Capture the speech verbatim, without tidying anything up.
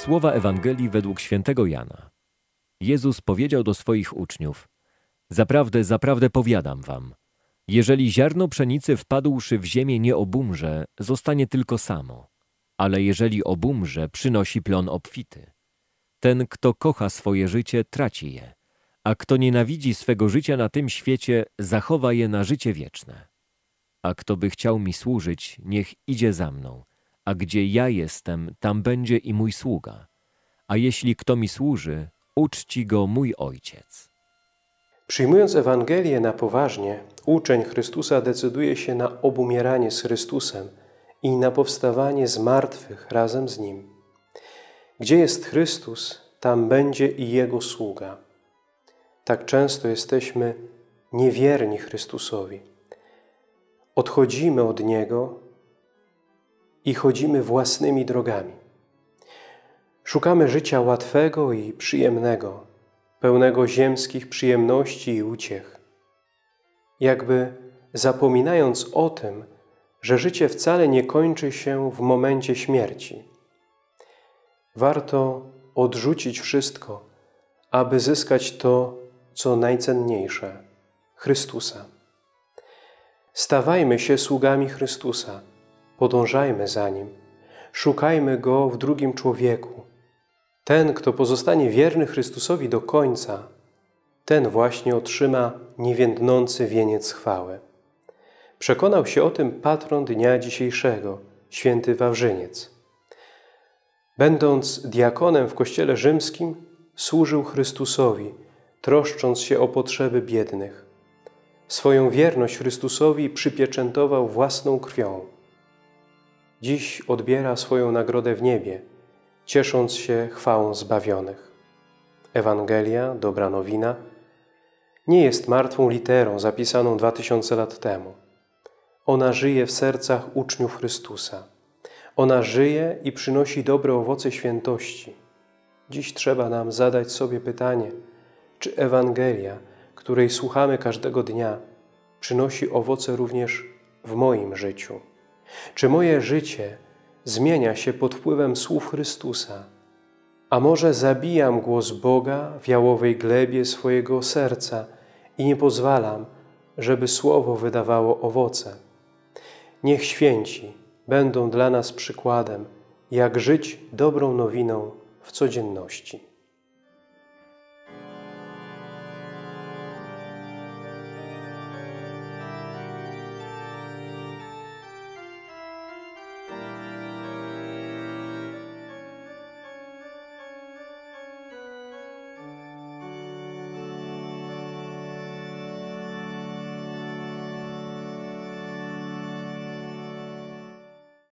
Słowa Ewangelii według świętego Jana. Jezus powiedział do swoich uczniów: Zaprawdę, zaprawdę powiadam wam, jeżeli ziarno pszenicy wpadłszy w ziemię nie obumrze, zostanie tylko samo, ale jeżeli obumrze, przynosi plon obfity. Ten, kto kocha swoje życie, traci je, a kto nienawidzi swego życia na tym świecie, zachowa je na życie wieczne. A kto by chciał mi służyć, niech idzie za mną, a gdzie ja jestem, tam będzie i mój sługa. A jeśli kto mi służy, uczci go mój Ojciec. Przyjmując Ewangelię na poważnie, uczeń Chrystusa decyduje się na obumieranie z Chrystusem i na powstawanie z martwych razem z Nim. Gdzie jest Chrystus, tam będzie i Jego sługa. Tak często jesteśmy niewierni Chrystusowi. Odchodzimy od Niego i chodzimy własnymi drogami. Szukamy życia łatwego i przyjemnego, pełnego ziemskich przyjemności i uciech. Jakby zapominając o tym, że życie wcale nie kończy się w momencie śmierci. Warto odrzucić wszystko, aby zyskać to, co najcenniejsze – Chrystusa. Stawajmy się sługami Chrystusa, podążajmy za Nim, szukajmy Go w drugim człowieku. Ten, kto pozostanie wierny Chrystusowi do końca, ten właśnie otrzyma niewiędnący wieniec chwały. Przekonał się o tym patron dnia dzisiejszego, święty Wawrzyniec. Będąc diakonem w kościele rzymskim, służył Chrystusowi, troszcząc się o potrzeby biednych. Swoją wierność Chrystusowi przypieczętował własną krwią. Dziś odbiera swoją nagrodę w niebie, ciesząc się chwałą zbawionych. Ewangelia, dobra nowina, nie jest martwą literą zapisaną dwa tysiące lat temu. Ona żyje w sercach uczniów Chrystusa. Ona żyje i przynosi dobre owoce świętości. Dziś trzeba nam zadać sobie pytanie, czy Ewangelia, której słuchamy każdego dnia, przynosi owoce również w moim życiu? Czy moje życie zmienia się pod wpływem słów Chrystusa? A może zabijam głos Boga w jałowej glebie swojego serca i nie pozwalam, żeby Słowo wydawało owoce? Niech święci będą dla nas przykładem, jak żyć dobrą nowiną w codzienności.